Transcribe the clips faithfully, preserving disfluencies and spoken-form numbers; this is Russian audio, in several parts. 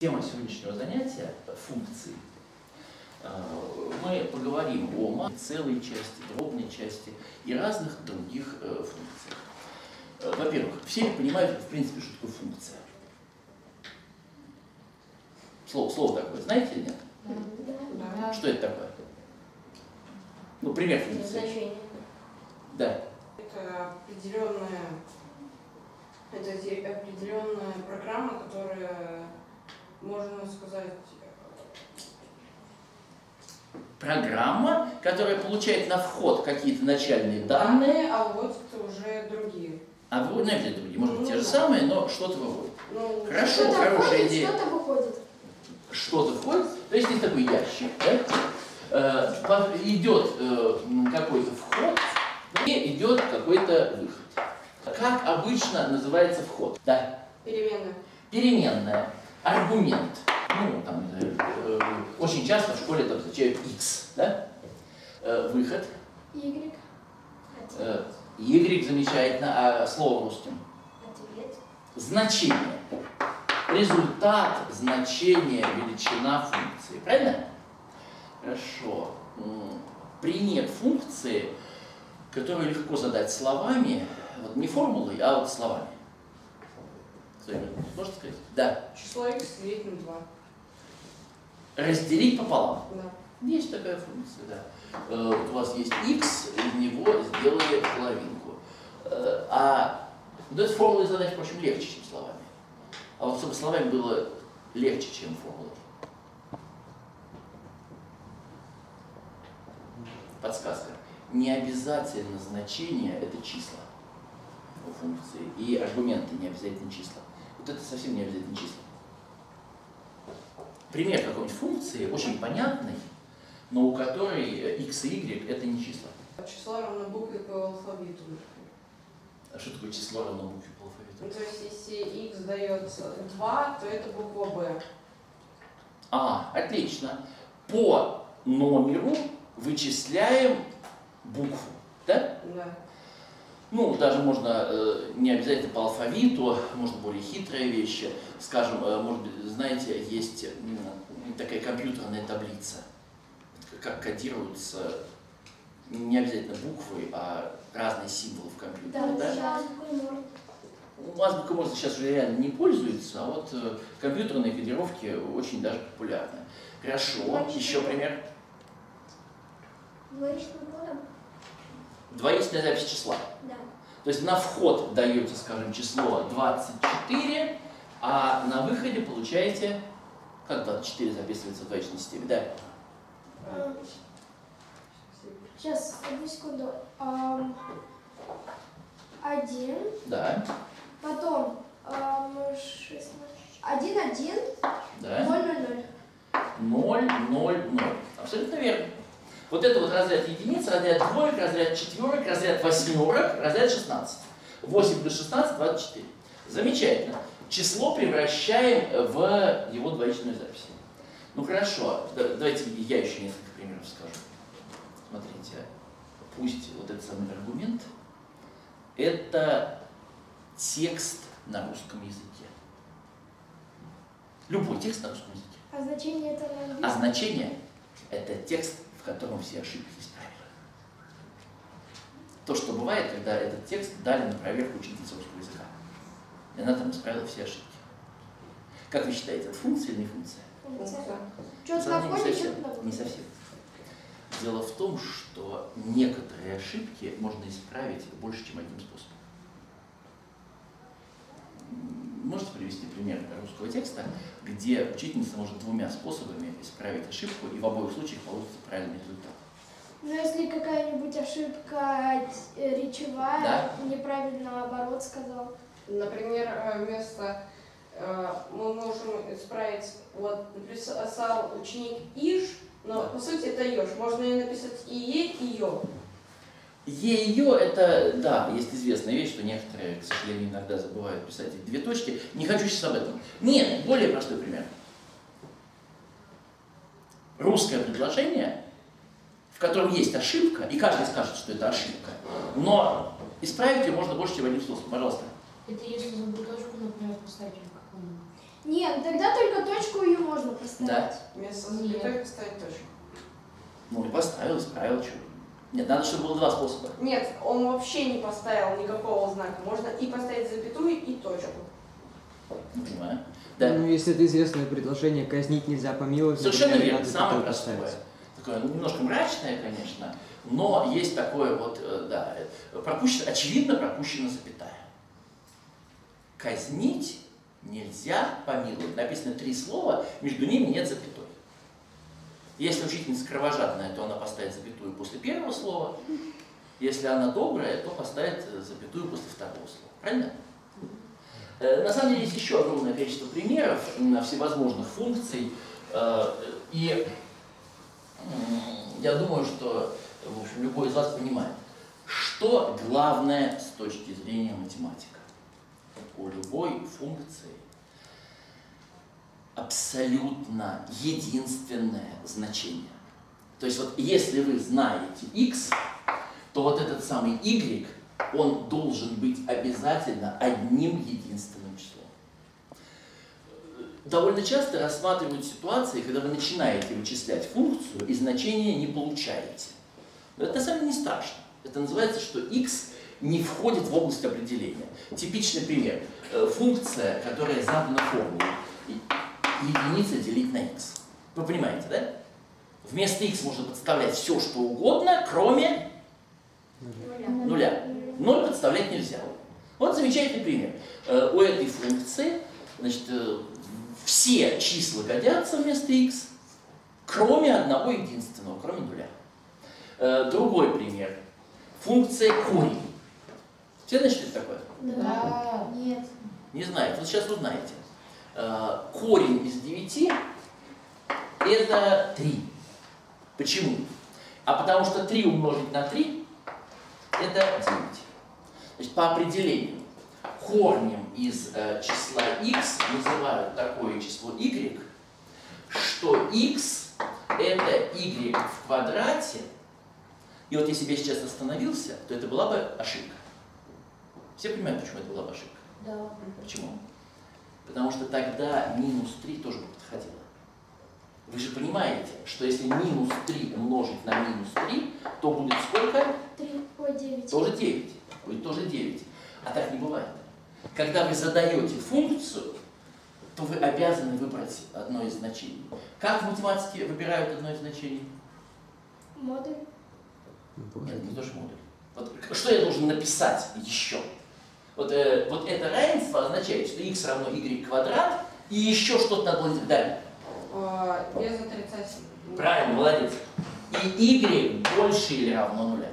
Тема сегодняшнего занятия – функции. Мы поговорим о целой части, дробной части и разных других функциях. Во-первых, все понимают, в принципе, что такое функция. Слово, слово такое, знаете или нет? Да. Что это такое? Ну, пример функции. Значение. Да. Это определенная, это определенная программа, которая, можно сказать... Программа, которая получает на вход какие-то начальные данные, а выводит уже другие. А выводит, ну, это другие, может быть, те же самые, но что-то выводит. Ну, Хорошо, что-то хорошая входит, идея. Что-то выходит. Что-то входит, то есть есть такой ящик, да? э, идет э, какой-то вход и идет какой-то выход. Как обычно называется вход? Да? Переменная. Переменная, аргумент. Ну, там, э, э, очень часто в школе это обозначает x, да? Э, выход. Y. Э, y замечательно, а слово русским? Ответ. Значение. Результат, значение, величина функции. Правильно? Хорошо. Пример функции, которую легко задать словами, вот не формулой, а вот словами. Кто-нибудь может сказать? Да. Число x делить на два. Разделить пополам. Да. Есть такая функция, да. Э, вот у вас есть x, из него сделали половинку. Э, а ну, это формулой задать, впрочем, легче, чем словами. А вот чтобы словами было легче, чем формулой. Подсказка. Не обязательно значение – это числа у функции. И аргументы не обязательно числа. Вот это совсем не обязательно числа. Пример какой-нибудь функции, очень понятный, но у которой x и y – это не числа. Число равно букве по алфавиту. А что такое число равно букве по алфавиту? Ну, то есть, если x дается два, то это буква b. А, отлично. По номеру вычисляем букву, да? Да. Ну, даже можно, э, не обязательно по алфавиту, можно более хитрые вещи. Скажем, э, может быть, знаете, есть э, такая компьютерная таблица, как кодируются не обязательно буквы, а разные символы в компьютере. Да, Да? да. Азбукой можно. Ну, азбука Морзе сейчас уже реально не пользуется, а вот э, компьютерные кодировки очень даже популярны. Хорошо, Двоичный еще код. пример. Двоичным кодом? Двоичная запись числа. Да. То есть на вход даете, скажем, число двадцать четыре, а на выходе получаете, как двадцать четыре записывается в двоичной системе, да? А, Сейчас, одну секунду. Ам, Один. Да, Потом ам, шестнадцать. Один, один. да. Ноль, ноль, ноль. ноль, ноль, ноль. Абсолютно верно. Вот это вот разряд единиц, разряд двоек, разряд четверок, разряд восьмерок, разряд шестнадцать. восемь плюс шестнадцать – двадцать четыре. Замечательно. Число превращаем в его двоичную запись. Ну хорошо, давайте я еще несколько примеров скажу. Смотрите, пусть вот этот самый аргумент – это текст на русском языке. Любой текст на русском языке. А значение это на А английском? значение – это текст, в котором все ошибки исправлены. То, что бывает, когда этот текст дали на проверку учительнице русского языка. И она там исправила все ошибки. Как вы считаете, это функция или не функция? Функция. Что-то Да, на не входе, совсем, что-то на выходе. не совсем. Дело в том, что некоторые ошибки можно исправить больше, чем одним способом. Можете привести пример русского текста, где учительница может двумя способами исправить ошибку, и в обоих случаях получится правильный результат? Ну, если какая-нибудь ошибка э, речевая, Да. неправильно оборот сказал. Например, э, вместо э, мы можем исправить, вот написал ученик иш, но Да. по сути это еж. Можно и написать и е, и ё. Ее это, да, есть известная вещь, что некоторые, к сожалению, иногда забывают писать эти две точки. Не хочу сейчас об этом. Нет, более простой пример. Русское предложение, в котором есть ошибка, и каждый скажет, что это ошибка, но исправить ее можно больше, чем одним способом. Пожалуйста. Это если забыл точку, например, поставить или как-нибудь. Нет, тогда только точку поставить? Вместо запятой поставить точку. Ну и поставил, исправил, что. Нет, надо, чтобы было два способа. Нет, он вообще не поставил никакого знака. Можно и поставить запятую, и точку. Не понимаю. Да. Ну, если это известное предложение, казнить нельзя помиловать. Совершенно например, верно, надо самое запятую простое. поставить. Такое ну, немножко мрачное, конечно, но есть такое вот, э, да, пропущено, очевидно пропущена запятая. Казнить нельзя помиловать. Написано три слова, между ними нет запятой. Если учительница кровожадная, то она поставит запятую после первого слова. Если она добрая, то поставит запятую после второго слова. Правильно? На самом деле есть еще огромное количество примеров всевозможных функций. И я думаю, что в общем, любой из вас понимает, что главное с точки зрения математика. У любой функции абсолютно единственное значение. То есть вот если вы знаете x, то вот этот самый y, он должен быть обязательно одним единственным числом. Довольно часто рассматривают ситуации, когда вы начинаете вычислять функцию и значения не получаете. Но это на самом деле не страшно. Это называется, что x не входит в область определения. Типичный пример. Функция, которая задана формулой. Единица делить на x. Вы понимаете, да? Вместо x можно подставлять все, что угодно, кроме Нуля. нуля. Ноль подставлять нельзя. Вот замечательный пример. У этой функции, значит, все числа годятся вместо x, кроме одного единственного, кроме нуля. Другой пример. Функция корень. Все знают, что это такое? Да. Нет. Не знаете. Вот сейчас узнаете. Корень из девяти это три. Почему? А потому что три умножить на три это девять. Значит, по определению, корнем из э, числа x называют такое число y, что x это y в квадрате. И вот если бы я сейчас остановился, то это была бы ошибка. Все понимают, почему это была бы ошибка? Да. Почему? Потому что тогда минус три тоже бы подходило. Вы же понимаете, что если минус три умножить на минус три, то будет сколько? Три. Ой, девять. Тоже девять. Будет тоже девять. А так не бывает. Когда вы задаете функцию, то вы обязаны выбрать одно из значений. Как в математике выбирают одно из значений? Модуль. Нет, не тоже модуль. Вот что я должен написать еще? Вот, э, вот это равенство означает, что x равно y квадрат, и еще что-то надо было далее. Без отрицательного. Правильно, молодец. И y больше или равно нуля.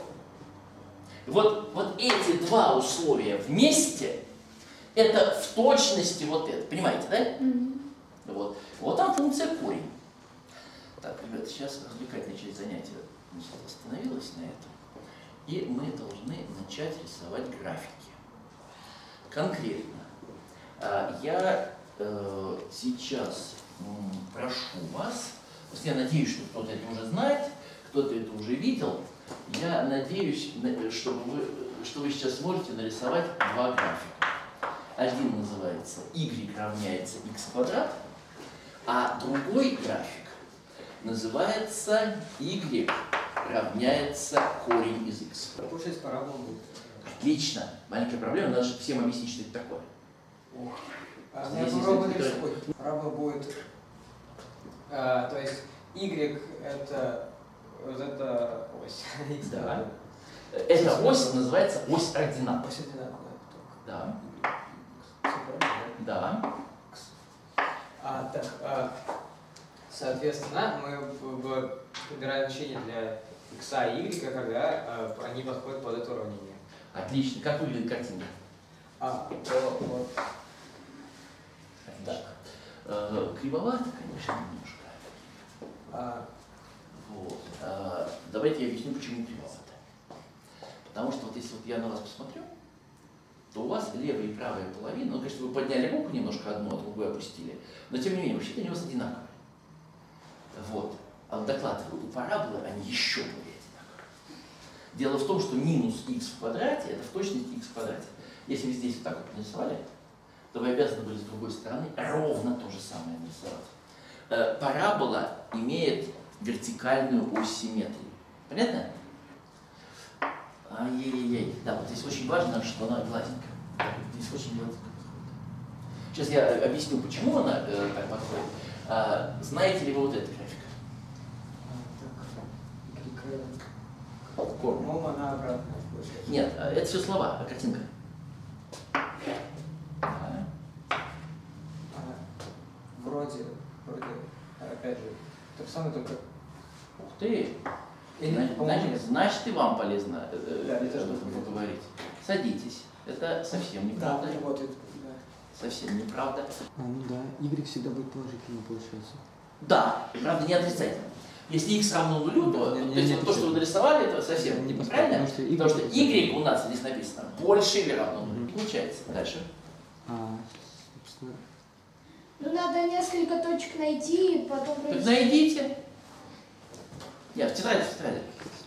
Вот, вот эти два условия вместе, это в точности вот это. Понимаете, да? Mm-hmm. Вот. Вот там функция корень. Так, ребята, сейчас развлекательная часть занятия значит, остановилась на этом. И мы должны начать рисовать графики. Конкретно. Я э, сейчас м, прошу вас, я надеюсь, что кто-то это уже знает, кто-то это уже видел, я надеюсь, чтобы вы, что вы сейчас сможете нарисовать два графика. Один называется y равняется x квадрат, а другой график называется y равняется корень из x. Получается, парабола будет. Отлично. Маленькая проблема, надо же всем объяснить, что это такое. Ох. А, Здесь я есть попробую некоторые- нарисовать. Парабола будет, а, то есть y это вот эта ось. X Да. квадрат. Эта ось называется ось ординат. Ось одинаковая. Да, Всё правильно, да? да. А, так, а, соответственно, мы в- в- выбираем значение для x и y, когда а, они подходят под это уравнение. Отлично. Как выглядит картинка? А, то вот. Так. Э, Кривовато, конечно, немножко. А, Вот. Э, Давайте я объясню, почему кривовато. Потому что вот если вот я на вас посмотрю, то у вас левая и правая половина, ну, конечно, вы подняли руку немножко одну, а другую опустили, но тем не менее, вообще-то они у вас одинаковые. Вот. А вот докладываю, у параболы они еще более одинаковые. Дело в том, что минус x в квадрате это в точности x в квадрате. Если вы здесь вот так вот нарисовали, то вы обязаны были с другой стороны ровно то же самое нарисовать. Э, парабола имеет вертикальную ось симметрии. Понятно? Ай-яй-яй. Да, вот здесь очень важно, что она гладенькая. Здесь очень гладенькая. Сейчас я объясню, почему она э, так подходит. А, знаете ли вы вот эту графику? Корм. По-моему, она обратная. получается. Нет, а, это все слова, а картинка. А, Ага. Вроде, вроде, опять же, то же самое, только... Ух ты! Или, Значит, по-моему, значит, значит, и вам полезно э, э, Да, мне об тоже этом полезно. поговорить. Садитесь. Это совсем да, неправда. работает. Да. Совсем неправда. А, ну да, Y всегда будет положительным, получается. Да, правда, не отрицательно. Если x равно нулю, то, Не- не- то есть не вот то, что вы нарисовали, это совсем Не не поспорю, правильно. потому что y Потому что это- y у нас здесь написано больше или равно нулю. Мгм. Получается. Дальше. А, собственно, Ну, надо несколько точек найти и потом Так провести. найдите. Нет, в тетради, в тетради.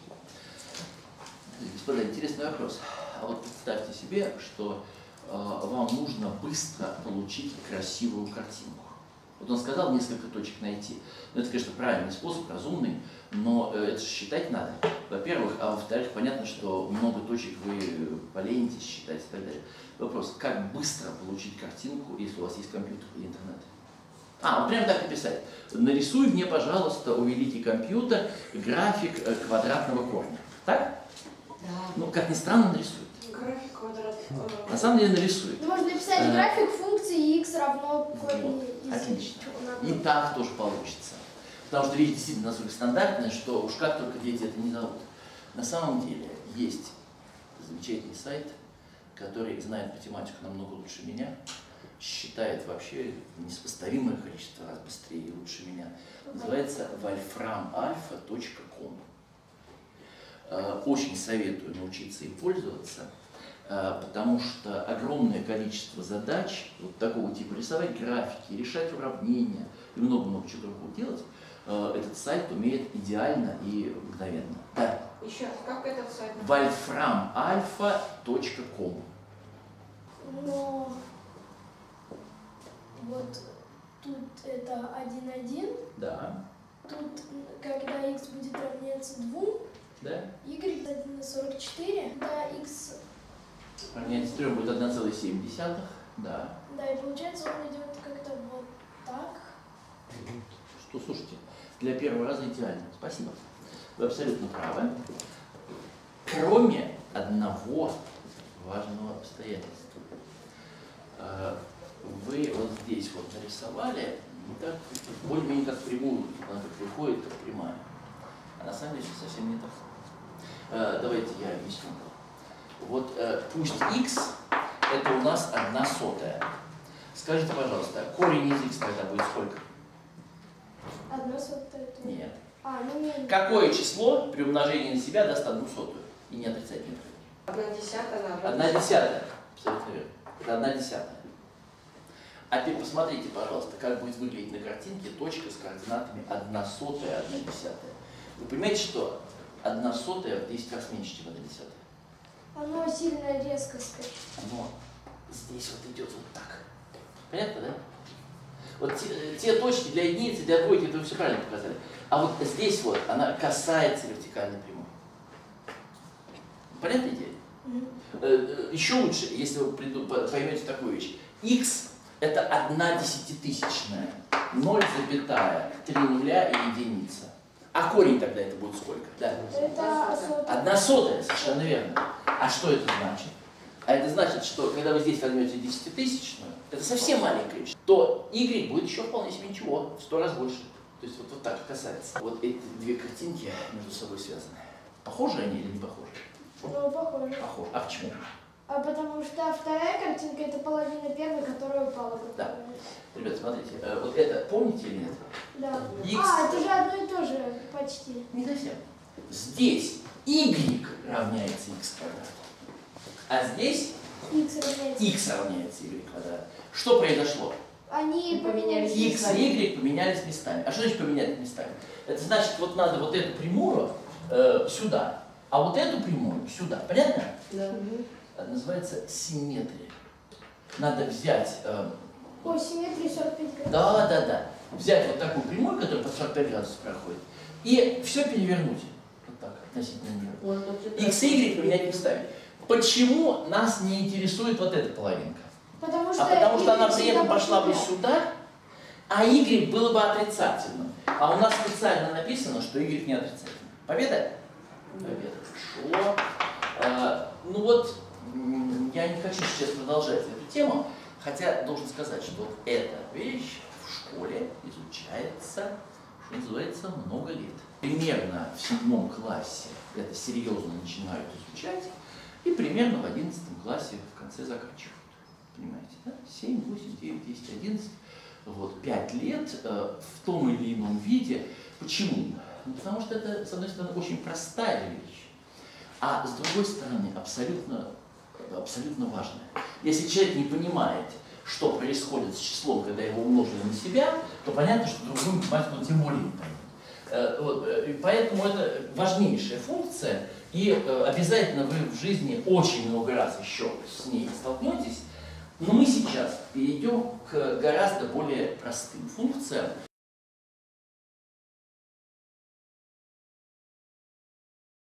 Господа, интересный вопрос. А вот представьте себе, что э, вам нужно быстро получить красивую картинку. Вот он сказал несколько точек найти. Ну, это, конечно, правильный способ, разумный, но э, это же считать надо. Во-первых, а во-вторых, понятно, что много точек вы поленитесь считать и так далее. Вопрос, как быстро получить картинку, если у вас есть компьютер и интернет? А, вот прям так написать. Нарисуй мне, пожалуйста, у великий компьютер график э, квадратного корня. Так? Да. Ну, как ни странно, нарисует. График квадрат. э, На самом деле нарисует. Ну, можно написать Э, график функции x равно корень из... Отлично. Надо- И так тоже получится. Потому что вещь действительно настолько стандартная, что уж как только дети это не зовут. На самом деле есть замечательный сайт, который знает математику намного лучше меня, считает вообще несопоставимое количество раз быстрее и лучше меня. Называется вольфрам альфа точка ком. Очень советую научиться им пользоваться, э, потому что огромное количество задач вот такого типа, рисовать графики, решать уравнения и много-много чего другого делать, э, этот сайт умеет идеально и мгновенно. Да. Еще раз, как этот сайт? вольфрам альфа точка ком. Но вот тут это один один, Да. тут, когда x будет равняться двум, Да. y один на сорок четыре, да, x, Равняется трём будет одна целая семь десятых. Да. да, и получается он идет как-то вот так. Что, слушайте, для первого раза идеально. Спасибо. Вы абсолютно правы. Кроме одного важного обстоятельства. Э, Вы вот здесь вот нарисовали, ну, так, более-менее как прямую, она как выходит, как прямая. А на самом деле совсем не так. Э, Давайте я объясню. Вот э, пусть x это у нас одна сотая. Скажите, пожалуйста, корень из x тогда будет сколько? Одна сотая. это- Нет. А, ну меньше. Какое число при умножении на себя даст одну сотую? И не отрицательное. Одна десятая на Одна десятая. Абсолютно верно. Это одна десятая. А теперь посмотрите, пожалуйста, как будет выглядеть на картинке точка с координатами одна сотая, одна десятая. Вы понимаете, что одна сотая в десять раз меньше, чем одна десятая? Оно сильно резко скачет. Оно здесь вот идет вот так. Понятно, да? Вот те, те точки для единицы, для двойки, это вы все правильно показали. А вот здесь вот она касается вертикальной прямой. Понятная идея? Мгм. Э, э, Еще лучше, если вы приду- по- поймете такую вещь. X это одна десятитысячная, ноль запятая, три нуля и единица. А корень тогда это будет сколько? Да. Это сотая. Одна сотая, совершенно верно. А что это значит? А это значит, что когда вы здесь возьмете десятитысячную, это совсем маленькое число, то y будет еще вполне себе ничего, в сто раз больше. То есть вот, вот так касается. Вот эти две картинки между собой связаны. Похожи они или не похожи? Ну, похоже. Похожи. А почему? А потому что вторая картинка это половина первой, которая упала. Да. Ребят, смотрите, э, вот это помните или нет? Да. X. А, это же одно и то же почти. Не совсем. Здесь y равняется x квадрат, а здесь X равняется. x равняется y квадрат. Что произошло? Они Поменялись. поменялись. X и y поменялись местами. А что значит поменялись местами? Это значит, вот надо вот эту прямую э, сюда, а вот эту прямую сюда. Понятно? Да. Это называется симметрия. Надо взять... э, По симметрии сорок пять градусов. да, да, да. взять вот такую прямую, которая под сорок пять градусов проходит, и все перевернуть. Вот так, относительно мира. X и Y поменять местами. Почему нас не интересует вот эта половинка? Потому что, А потому что она при этом всегда пошла бы будет сюда, а Y было бы отрицательным. А у нас специально написано, что Y не отрицательный. Победа? Победа. Хорошо. А, ну вот, я не хочу сейчас продолжать эту тему, хотя должен сказать, что вот эта вещь в школе изучается, что называется, много лет. Примерно в седьмом классе это серьезно начинают изучать, и примерно в одиннадцатом классе в конце заканчивают. Понимаете, да? семь, восемь, девять, десять, одиннадцать. Вот, пять лет э, в том или ином виде. Почему? Ну, потому что это, с одной стороны, очень простая вещь, а с другой стороны, абсолютно, абсолютно важная. Если человек не понимает, что происходит с числом, когда его умножили на себя, то понятно, что другую математику он тем более не поймет. Э, вот, э, поэтому это важнейшая функция, и э, обязательно вы в жизни очень много раз еще с ней столкнетесь. Но мы сейчас перейдем к гораздо более простым функциям.